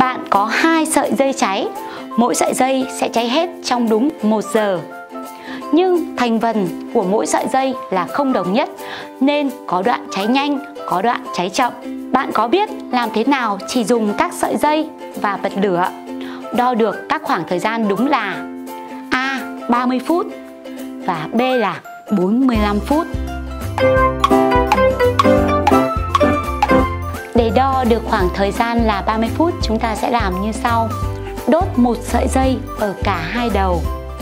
bạn có 2 sợi dây cháy, mỗi sợi dây sẽ cháy hết trong đúng 1 giờ. Nhưng thành phần của mỗi sợi dây là không đồng nhất, nên có đoạn cháy nhanh, có đoạn cháy chậm. Bạn có biết làm thế nào chỉ dùng các sợi dây và bật lửa đo được các khoảng thời gian đúng là A. 30 phút và B là 45 phút? Để đo được khoảng thời gian là 30 phút, chúng ta sẽ làm như sau. Đốt một sợi dây ở cả hai đầu.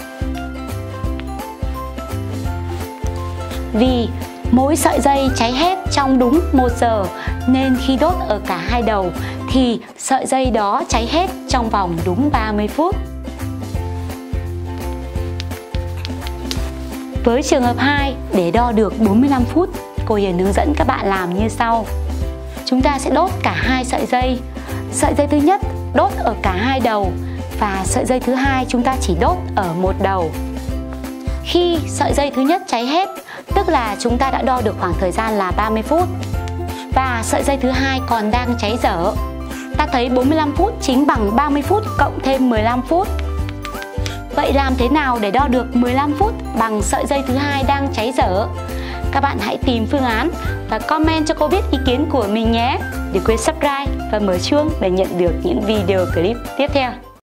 Vì mỗi sợi dây cháy hết trong đúng 1 giờ, nên khi đốt ở cả hai đầu thì sợi dây đó cháy hết trong vòng đúng 30 phút. Với trường hợp 2, để đo được 45 phút, cô Hiền hướng dẫn các bạn làm như sau. Chúng ta sẽ đốt cả 2 sợi dây. Sợi dây thứ nhất đốt ở cả hai đầu và sợi dây thứ hai chúng ta chỉ đốt ở một đầu. Khi sợi dây thứ nhất cháy hết, tức là chúng ta đã đo được khoảng thời gian là 30 phút. Và sợi dây thứ hai còn đang cháy dở. Ta thấy 45 phút chính bằng 30 phút cộng thêm 15 phút. Vậy làm thế nào để đo được 15 phút bằng sợi dây thứ hai đang cháy dở? Các bạn hãy tìm phương án và comment cho cô biết ý kiến của mình nhé. Đừng quên subscribe và mở chuông để nhận được những video clip tiếp theo.